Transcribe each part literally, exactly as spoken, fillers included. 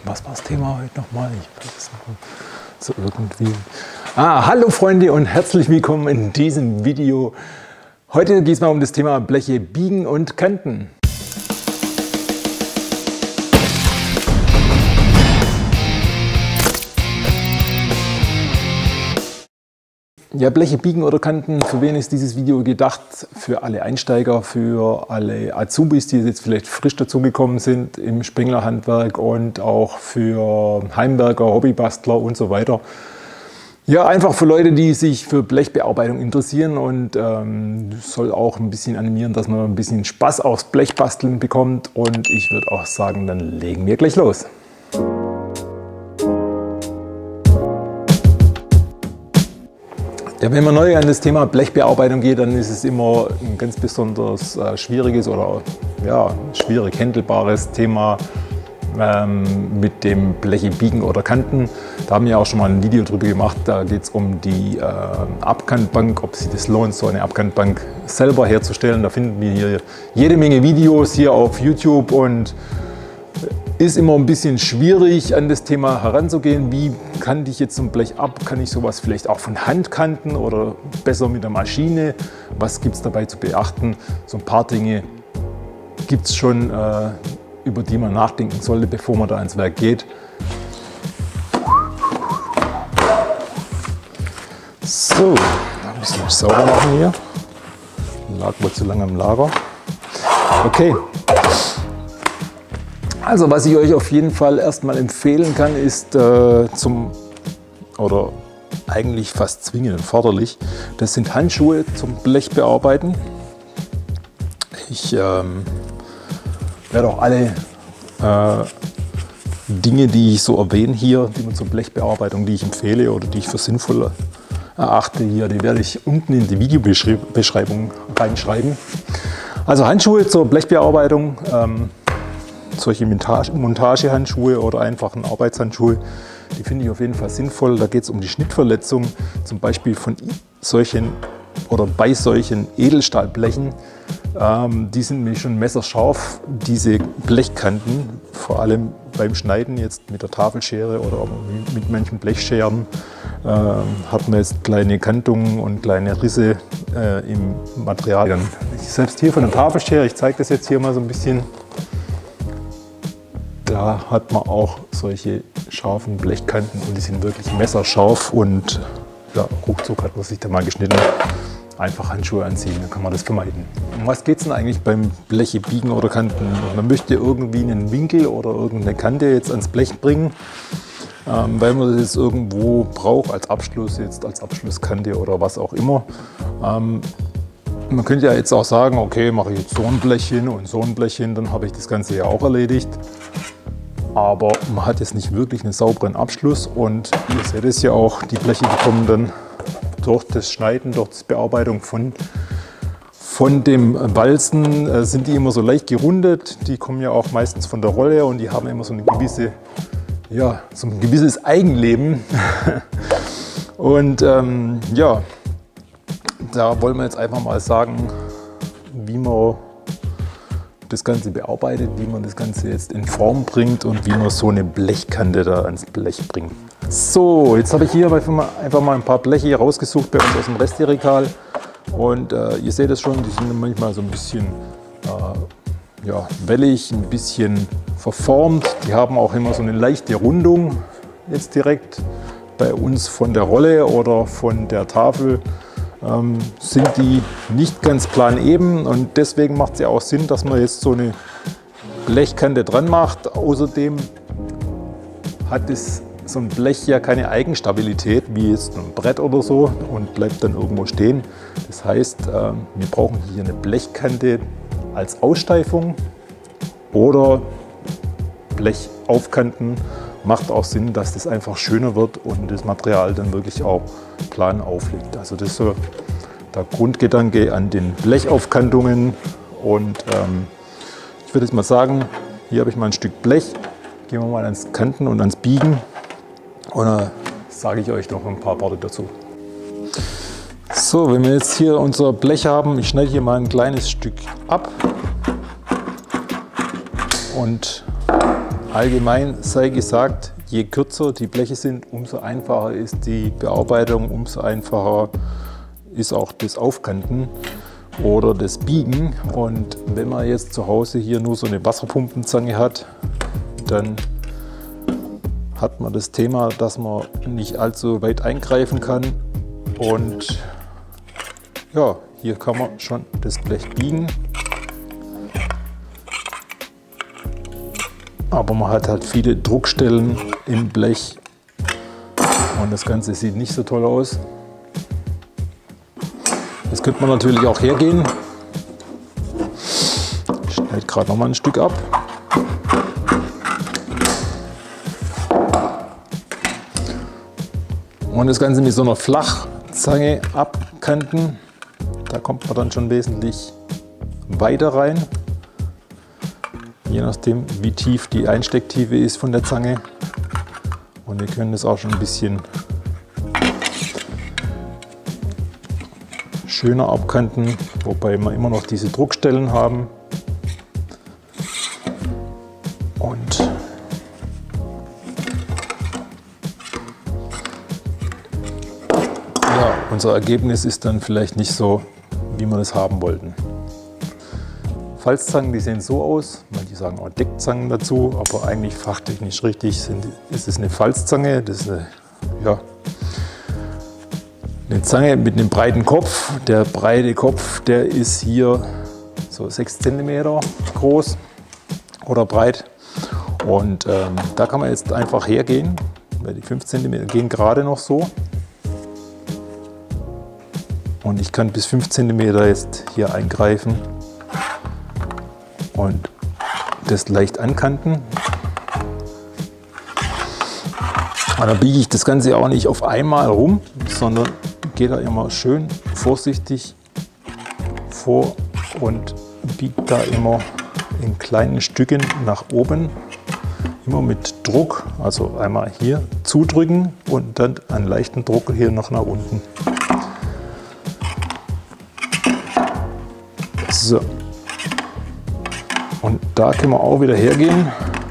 Was war das Thema heute nochmal? Ich weiß es noch so irgendwie. Ah, hallo Freunde und herzlich willkommen in diesem Video. Heute geht es mal um das Thema Bleche biegen und kanten. Ja, Bleche biegen oder kanten, für wen ist dieses Video gedacht? Für alle Einsteiger, für alle Azubis, die jetzt vielleicht frisch dazugekommen sind im Spenglerhandwerk und auch für Heimwerker, Hobbybastler und so weiter. Ja, einfach für Leute, die sich für Blechbearbeitung interessieren und ähm, soll auch ein bisschen animieren, dass man ein bisschen Spaß aufs Blechbasteln bekommt. Und ich würde auch sagen, dann legen wir gleich los. Ja, wenn man neu an das Thema Blechbearbeitung geht, dann ist es immer ein ganz besonders äh, schwieriges oder ja, schwierig handelbares Thema ähm, mit dem Bleche biegen oder kanten. Da haben wir auch schon mal ein Video drüber gemacht, da geht es um die äh, Abkantbank, ob sich das lohnt, so eine Abkantbank selber herzustellen. Da finden wir hier jede Menge Videos hier auf YouTube und ist immer ein bisschen schwierig, an das Thema heranzugehen. Wie kante ich jetzt so ein Blech ab? Kann ich sowas vielleicht auch von Hand kanten oder besser mit der Maschine? Was gibt es dabei zu beachten? So ein paar Dinge gibt es schon, äh, über die man nachdenken sollte, bevor man da ins Werk geht. So, ein bisschen sauber machen hier. Lag wohl zu lange im Lager. Okay. Also was ich euch auf jeden Fall erstmal empfehlen kann, ist äh, zum, oder eigentlich fast zwingend erforderlich, das sind Handschuhe zum Blechbearbeiten. Ich ähm, werde auch alle äh, Dinge, die ich so erwähne hier, die man zur Blechbearbeitung, die ich empfehle oder die ich für sinnvoll erachte, hier, die werde ich unten in die Videobeschreibung reinschreiben. Also Handschuhe zur Blechbearbeitung. Ähm, Solche Montagehandschuhe oder einfachen Arbeitshandschuhe, die finde ich auf jeden Fall sinnvoll. Da geht es um die Schnittverletzung, zum Beispiel von solchen oder bei solchen Edelstahlblechen. Ähm, die sind nämlich schon messerscharf, diese Blechkanten, vor allem beim Schneiden jetzt mit der Tafelschere oder mit manchen Blechscheren, äh, hat man jetzt kleine Kantungen und kleine Risse äh, im Material. Selbst hier von der Tafelschere, ich zeige das jetzt hier mal so ein bisschen. Da hat man auch solche scharfen Blechkanten und die sind wirklich messerscharf und ja, ruckzuck hat man sich da mal geschnitten. Einfach Handschuhe anziehen, dann kann man das vermeiden. Um was geht es denn eigentlich beim Bleche biegen oder kanten? Man möchte irgendwie einen Winkel oder irgendeine Kante jetzt ans Blech bringen, ähm, weil man das jetzt irgendwo braucht als Abschluss, jetzt als Abschlusskante oder was auch immer. Ähm, Man könnte ja jetzt auch sagen, okay, mache ich jetzt so ein Blech hin und so ein Blech hin, dann habe ich das Ganze ja auch erledigt. Aber man hat jetzt nicht wirklich einen sauberen Abschluss und ihr seht es ja auch, die Bleche bekommen dann durch das Schneiden, durch die Bearbeitung von, von dem Walzen, äh, sind die immer so leicht gerundet. Die kommen ja auch meistens von der Rolle und die haben immer so eine gewisse, ja, so ein gewisses Eigenleben. Und ähm, ja, da wollen wir jetzt einfach mal sagen, wie man das Ganze bearbeitet, wie man das Ganze jetzt in Form bringt und wie man so eine Blechkante da ans Blech bringt. So, jetzt habe ich hier einfach mal ein paar Bleche rausgesucht bei uns aus dem Resteregal. Und äh, ihr seht es schon, die sind manchmal so ein bisschen äh, ja, wellig, ein bisschen verformt. Die haben auch immer so eine leichte Rundung jetzt direkt bei uns von der Rolle oder von der Tafel. Ähm, sind die nicht ganz planeben und deswegen macht es ja auch Sinn, dass man jetzt so eine Blechkante dran macht. Außerdem hat es so ein Blech ja keine Eigenstabilität wie jetzt ein Brett oder so und bleibt dann irgendwo stehen. Das heißt, ähm, wir brauchen hier eine Blechkante als Aussteifung oder Blech aufkanten. Macht auch Sinn, dass das einfach schöner wird und das Material dann wirklich auch plan aufliegt. Also das ist so der Grundgedanke an den Blechaufkantungen. Und ähm, ich würde jetzt mal sagen, hier habe ich mal ein Stück Blech. Gehen wir mal ans Kanten und ans Biegen. Und dann sage ich euch noch ein paar Worte dazu. So, wenn wir jetzt hier unser Blech haben, ich schneide hier mal ein kleines Stück ab. Und Allgemein sei gesagt, je kürzer die Bleche sind, umso einfacher ist die Bearbeitung, umso einfacher ist auch das Aufkanten oder das Biegen. Und wenn man jetzt zu Hause hier nur so eine Wasserpumpenzange hat, dann hat man das Thema, dass man nicht allzu weit eingreifen kann. Und ja, hier kann man schon das Blech biegen. Aber man hat halt viele Druckstellen im Blech und das Ganze sieht nicht so toll aus. Jetzt könnte man natürlich auch hergehen. Ich schneide gerade noch mal ein Stück ab. Und das Ganze mit so einer Flachzange abkanten. Da kommt man dann schon wesentlich weiter rein. Je nachdem, wie tief die Einstecktiefe ist von der Zange. Und wir können das auch schon ein bisschen schöner abkanten, wobei wir immer noch diese Druckstellen haben. Und ja, unser Ergebnis ist dann vielleicht nicht so, wie wir das haben wollten. Falzzangen, die sehen so aus, manche sagen auch Deckzangen dazu, aber eigentlich fachtechnisch richtig sind, ist es eine Falzzange. Das ist eine, ja, eine Zange mit einem breiten Kopf. Der breite Kopf, der ist hier so sechs Zentimeter groß oder breit. Und ähm, da kann man jetzt einfach hergehen, weil die fünf Zentimeter gehen gerade noch so. Und ich kann bis fünf Zentimeter jetzt hier eingreifen und das leicht ankanten. Und dann biege ich das Ganze auch nicht auf einmal rum, sondern gehe da immer schön vorsichtig vor und biege da immer in kleinen Stücken nach oben. Immer mit Druck, also einmal hier zudrücken und dann einen leichten Druck hier noch nach unten. So. Und da können wir auch wieder hergehen,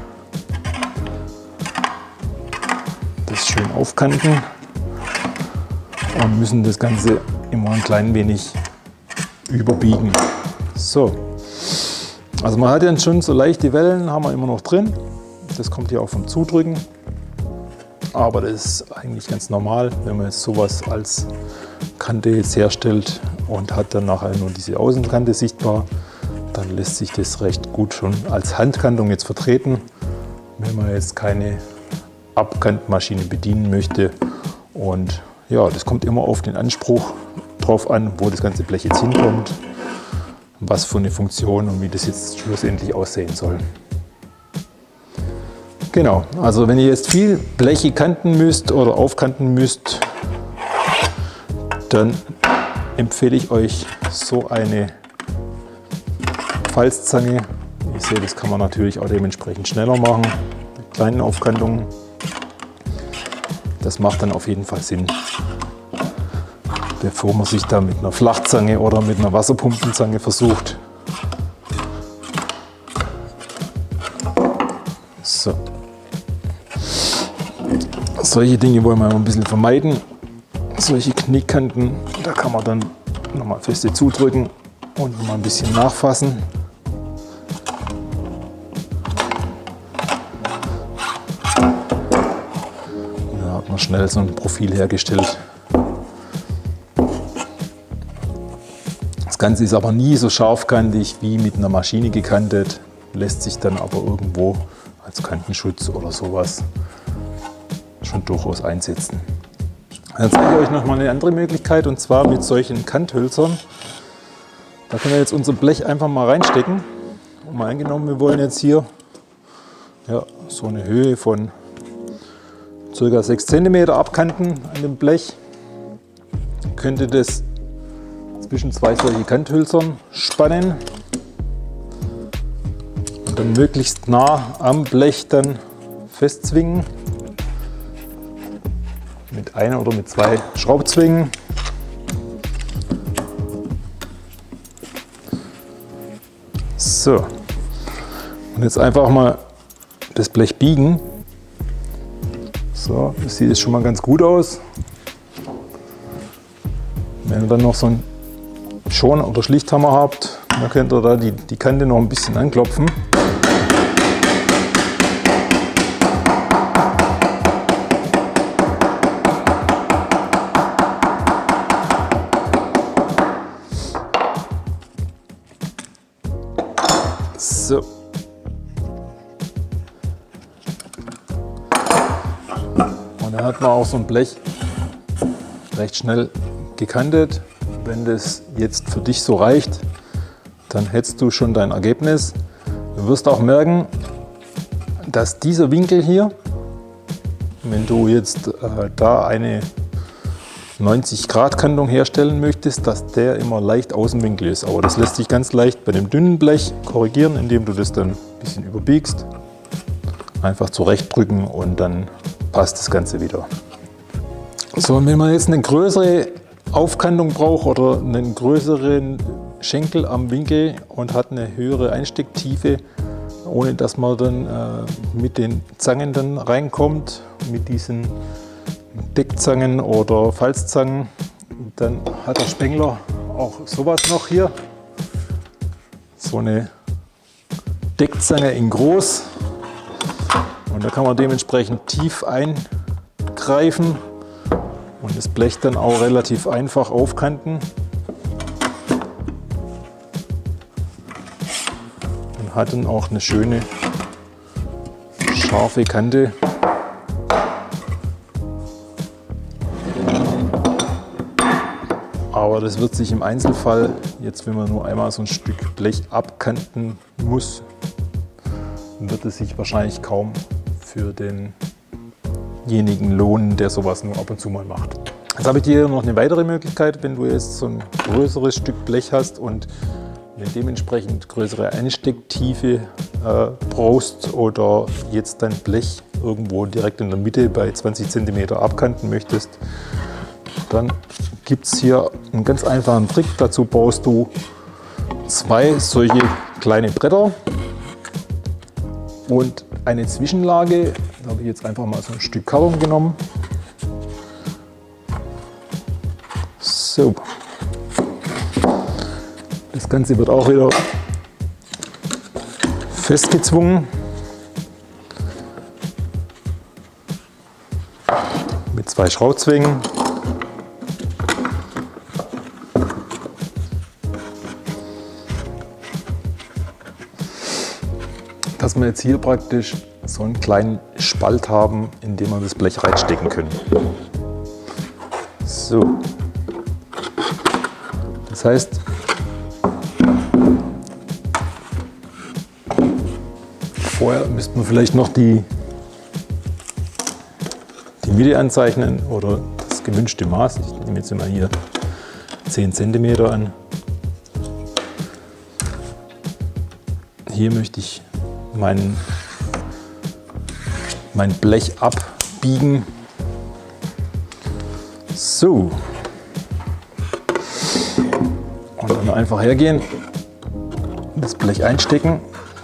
das schön aufkanten und müssen das Ganze immer ein klein wenig überbiegen. So, also man hat ja schon so leichte Wellen, haben wir immer noch drin. Das kommt hier auch vom Zudrücken, aber das ist eigentlich ganz normal, wenn man jetzt sowas als Kante jetzt herstellt und hat dann nachher nur diese Außenkante sichtbar. Dann lässt sich das recht gut schon als Handkantung jetzt vertreten, wenn man jetzt keine Abkantmaschine bedienen möchte. Und ja, das kommt immer auf den Anspruch drauf an, wo das ganze Blech jetzt hinkommt, was für eine Funktion und wie das jetzt schlussendlich aussehen soll. Genau, also wenn ihr jetzt viel Bleche kanten müsst oder aufkanten müsst, dann empfehle ich euch so eine Falzzange. Ich sehe, das kann man natürlich auch dementsprechend schneller machen, mit kleinen Aufkantungen. Das macht dann auf jeden Fall Sinn, bevor man sich da mit einer Flachzange oder mit einer Wasserpumpenzange versucht. So. Solche Dinge wollen wir ein bisschen vermeiden. Solche Knickkanten, da kann man dann nochmal feste zudrücken und nochmal ein bisschen nachfassen. Da hat man schnell so ein Profil hergestellt. Das Ganze ist aber nie so scharfkantig wie mit einer Maschine gekantet, lässt sich dann aber irgendwo als Kantenschutz oder sowas schon durchaus einsetzen. Dann zeige ich euch noch mal eine andere Möglichkeit, und zwar mit solchen Kanthölzern. Da können wir jetzt unser Blech einfach mal reinstecken. Und mal angenommen, wir wollen jetzt hier ja, so eine Höhe von ca. sechs Zentimeter abkanten an dem Blech. Könnt ihr das zwischen zwei solche Kanthölzern spannen und dann möglichst nah am Blech dann festzwingen. Mit ein oder mit zwei Schraubzwingen. So. Und jetzt einfach mal das Blech biegen. So, das sieht jetzt schon mal ganz gut aus. Wenn ihr dann noch so einen Schorn- oder Schlichthammer habt, dann könnt ihr da die, die Kante noch ein bisschen anklopfen. So. Und dann hat man auch so ein Blech recht schnell gekantet. Wenn das jetzt für dich so reicht, dann hättest du schon dein Ergebnis. Du wirst auch merken, dass dieser Winkel hier, wenn du jetzt äh, da eine neunzig Grad Kantung herstellen möchtest, dass der immer leicht Außenwinkel ist. Aber das lässt sich ganz leicht bei dem dünnen Blech korrigieren, indem du das dann ein bisschen überbiegst. Einfach zurechtdrücken und dann passt das Ganze wieder. So, und wenn man jetzt eine größere Aufkantung braucht oder einen größeren Schenkel am Winkel und hat eine höhere Einstecktiefe, ohne dass man dann äh, mit den Zangen dann reinkommt, mit diesen Deckzangen oder Falzzangen, dann hat der Spengler auch sowas noch hier. So eine Deckzange in groß. Und da kann man dementsprechend tief eingreifen und das Blech dann auch relativ einfach aufkanten. Und hat dann auch eine schöne scharfe Kante. Aber das wird sich im Einzelfall, jetzt wenn man nur einmal so ein Stück Blech abkanten muss, wird es sich wahrscheinlich kaum für denjenigen lohnen, der sowas nur ab und zu mal macht. Jetzt habe ich dir noch eine weitere Möglichkeit, wenn du jetzt so ein größeres Stück Blech hast und eine dementsprechend größere Einstecktiefe äh, brauchst oder jetzt dein Blech irgendwo direkt in der Mitte bei zwanzig Zentimeter abkanten möchtest, dann gibt es hier einen ganz einfachen Trick. Dazu baust du zwei solche kleine Bretter und eine Zwischenlage. Da habe ich jetzt einfach mal so ein Stück Karton genommen. So. Das Ganze wird auch wieder festgezwungen mit zwei Schraubzwingen. Dass wir jetzt hier praktisch so einen kleinen Spalt haben, in dem wir das Blech reinstecken können. So. Das heißt, vorher müsste man vielleicht noch die, die Mitte anzeichnen oder das gewünschte Maß. Ich nehme jetzt mal hier zehn Zentimeter an. Hier möchte ich mein, mein Blech abbiegen. So. Und dann einfach hergehen, das Blech einstecken.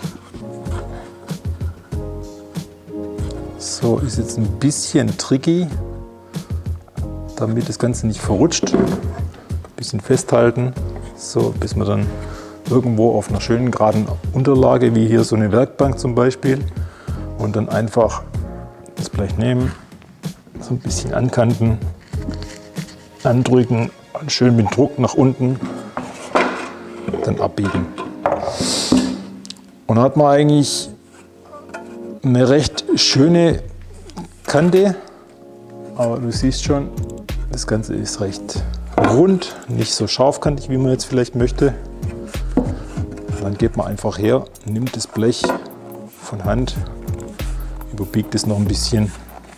So, ist jetzt ein bisschen tricky, damit das Ganze nicht verrutscht. Ein bisschen festhalten, so bis man dann irgendwo auf einer schönen geraden Unterlage, wie hier so eine Werkbank zum Beispiel, und dann einfach das Blech nehmen, so ein bisschen ankanten, andrücken und schön mit Druck nach unten dann abbiegen. Und dann hat man eigentlich eine recht schöne Kante, aber du siehst schon, das Ganze ist recht rund, nicht so scharfkantig, wie man jetzt vielleicht möchte. Dann geht man einfach her, nimmt das Blech von Hand, überbiegt es noch ein bisschen.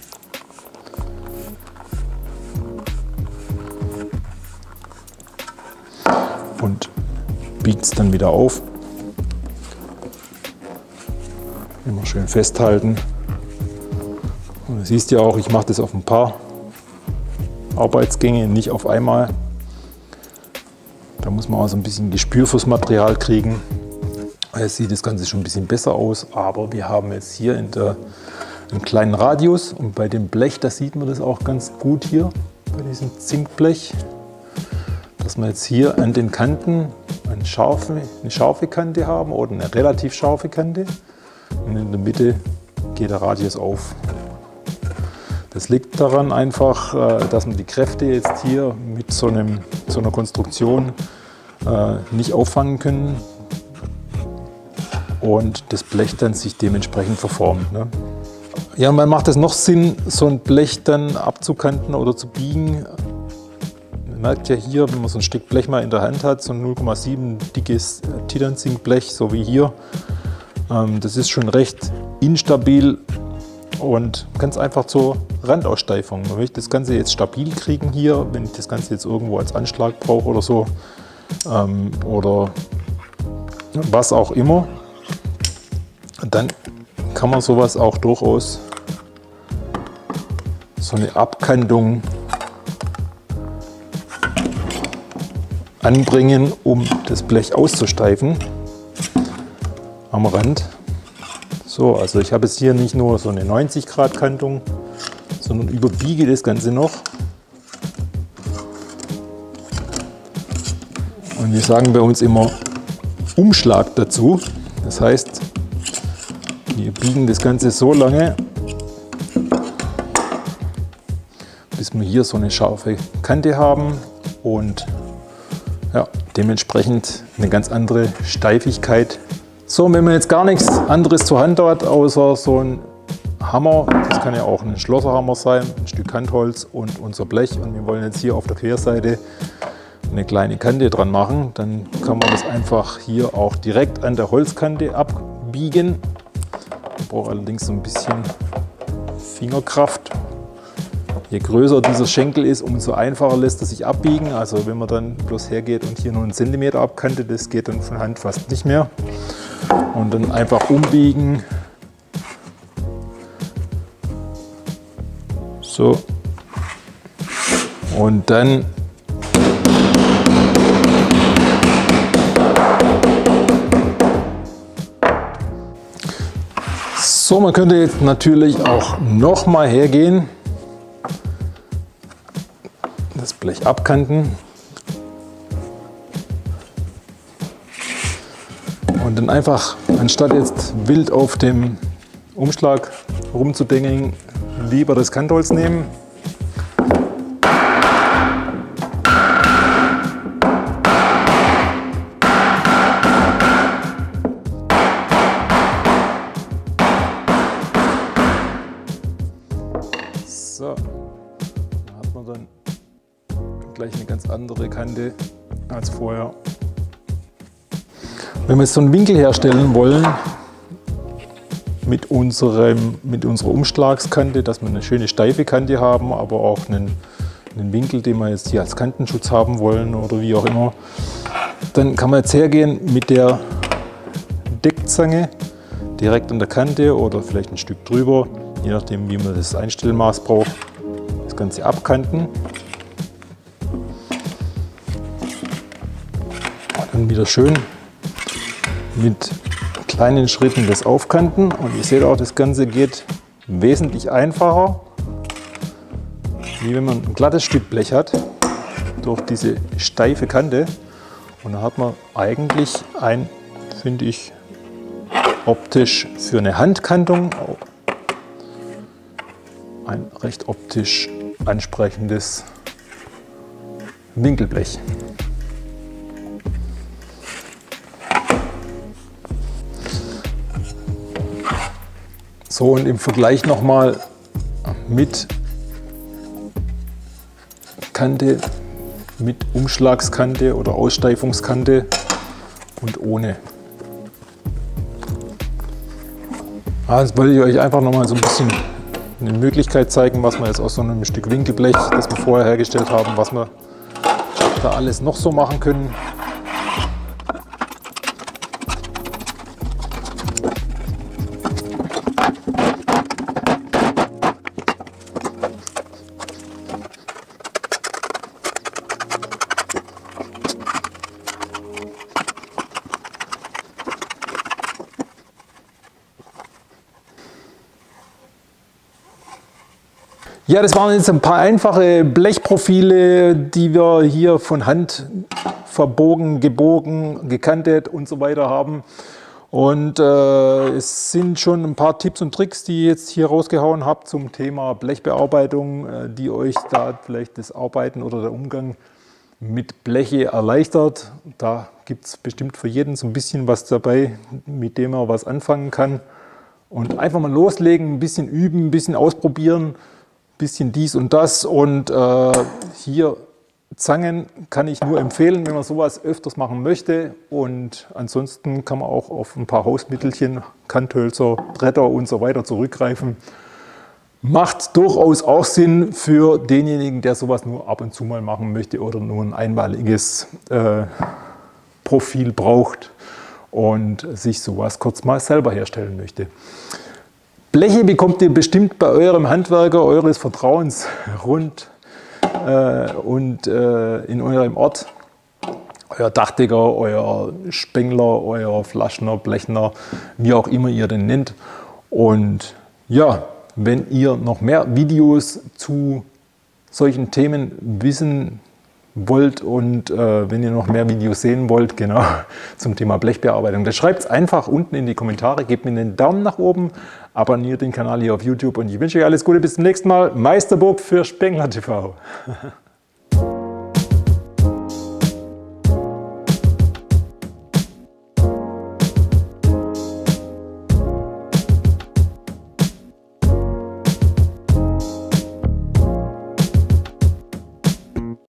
Und biegt es dann wieder auf. Immer schön festhalten. Und du siehst ja auch, ich mache das auf ein paar Arbeitsgänge, nicht auf einmal. Da muss man auch so ein bisschen Gespür fürs Material kriegen. Jetzt sieht das Ganze schon ein bisschen besser aus, aber wir haben jetzt hier in der, einen kleinen Radius und bei dem Blech, da sieht man das auch ganz gut hier, bei diesem Zinkblech, dass wir jetzt hier an den Kanten eine scharfe, eine scharfe Kante haben oder eine relativ scharfe Kante und in der Mitte geht der Radius auf. Das liegt daran einfach, dass man die Kräfte jetzt hier mit so, einem, so einer Konstruktion nicht auffangen können und das Blech dann sich dementsprechend verformt. Ne? Ja, man macht es noch Sinn, so ein Blech dann abzukanten oder zu biegen. Man merkt ja hier, wenn man so ein Stück Blech mal in der Hand hat, so ein null Komma sieben dickes Titaniumblech, so wie hier. Das ist schon recht instabil und ganz einfach zur Randaussteifung. Man möchte das Ganze jetzt stabil kriegen hier, wenn ich das Ganze jetzt irgendwo als Anschlag brauche oder so. Ähm, oder was auch immer, dann kann man sowas auch durchaus, so eine Abkantung anbringen, um das Blech auszusteifen am Rand. So, also ich habe jetzt hier nicht nur so eine neunzig Grad Kantung, sondern überbiege das Ganze noch. Und wir sagen bei uns immer Umschlag dazu. Das heißt, wir biegen das Ganze so lange, bis wir hier so eine scharfe Kante haben und ja, dementsprechend eine ganz andere Steifigkeit. So, wenn man jetzt gar nichts anderes zur Hand hat, außer so ein Hammer, das kann ja auch ein Schlosserhammer sein, ein Stück Handholz und unser Blech, und wir wollen jetzt hier auf der Querseite eine kleine Kante dran machen, dann kann man das einfach hier auch direkt an der Holzkante abbiegen. Man braucht allerdings so ein bisschen Fingerkraft. Je größer dieser Schenkel ist, umso einfacher lässt er sich abbiegen. Also wenn man dann bloß hergeht und hier nur einen Zentimeter abkantet, das geht dann von Hand fast nicht mehr. Und dann einfach umbiegen. So. Und dann so, man könnte jetzt natürlich auch noch mal hergehen, das Blech abkanten und dann einfach, anstatt jetzt wild auf dem Umschlag rumzudengeln, lieber das Kantholz nehmen. So, da hat man dann gleich eine ganz andere Kante als vorher. Wenn wir jetzt so einen Winkel herstellen wollen mit, unserem, mit unserer Umschlagskante, dass wir eine schöne steife Kante haben, aber auch einen, einen Winkel, den wir jetzt hier als Kantenschutz haben wollen oder wie auch immer, dann kann man jetzt hergehen mit der Deckzange direkt an der Kante oder vielleicht ein Stück drüber, je nachdem wie man das Einstellmaß braucht, das Ganze abkanten. Dann wieder schön mit kleinen Schritten das aufkanten, und ihr seht auch, das Ganze geht wesentlich einfacher, wie wenn man ein glattes Stück Blech hat, durch diese steife Kante, und dann hat man eigentlich ein, finde ich, optisch für eine Handkantung ein recht optisch ansprechendes Winkelblech. So, und im Vergleich nochmal mit Kante, mit Umschlagskante oder Aussteifungskante und ohne. Ah, jetzt wollte ich euch einfach nochmal so ein bisschen eine Möglichkeit zeigen, was wir jetzt aus so einem Stück Winkelblech, das wir vorher hergestellt haben, was wir da alles noch so machen können. Ja, das waren jetzt ein paar einfache Blechprofile, die wir hier von Hand verbogen, gebogen, gekantet und so weiter haben. Und äh, es sind schon ein paar Tipps und Tricks, die ihr jetzt hier rausgehauen habt zum Thema Blechbearbeitung, äh, die euch da vielleicht das Arbeiten oder der Umgang mit Bleche erleichtert. Da gibt es bestimmt für jeden so ein bisschen was dabei, mit dem er was anfangen kann. Und einfach mal loslegen, ein bisschen üben, ein bisschen ausprobieren, ein bisschen dies und das. Und äh, hier Zangen kann ich nur empfehlen, wenn man sowas öfters machen möchte. Und ansonsten kann man auch auf ein paar Hausmittelchen, Kanthölzer, Bretter und so weiter zurückgreifen. Macht durchaus auch Sinn für denjenigen, der sowas nur ab und zu mal machen möchte oder nur ein einmaliges äh, Profil braucht und sich sowas kurz mal selber herstellen möchte. Bleche bekommt ihr bestimmt bei eurem Handwerker eures Vertrauens rund äh, und äh, in eurem Ort. Euer Dachdecker, euer Spengler, euer Flaschner, Blechner, wie auch immer ihr den nennt. Und ja, wenn ihr noch mehr Videos zu solchen Themen wissen wollt und äh, wenn ihr noch mehr Videos sehen wollt, genau, zum Thema Blechbearbeitung, dann schreibt es einfach unten in die Kommentare, gebt mir einen Daumen nach oben, abonniert den Kanal hier auf YouTube und ich wünsche euch alles Gute, bis zum nächsten Mal. Meister Bob für Spengler T V.